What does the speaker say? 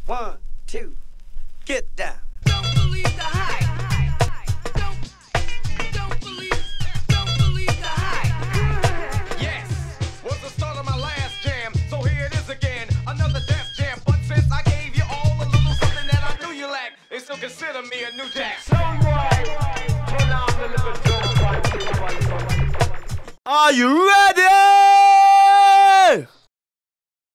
1, 2, get down. Don't believe the hype. Don't believe the hype. Yes, was the start of my last jam, so here it is again, another Def Jam. But since I gave you all a little something that I knew you lacked, they still consider me a new jack. Are you ready?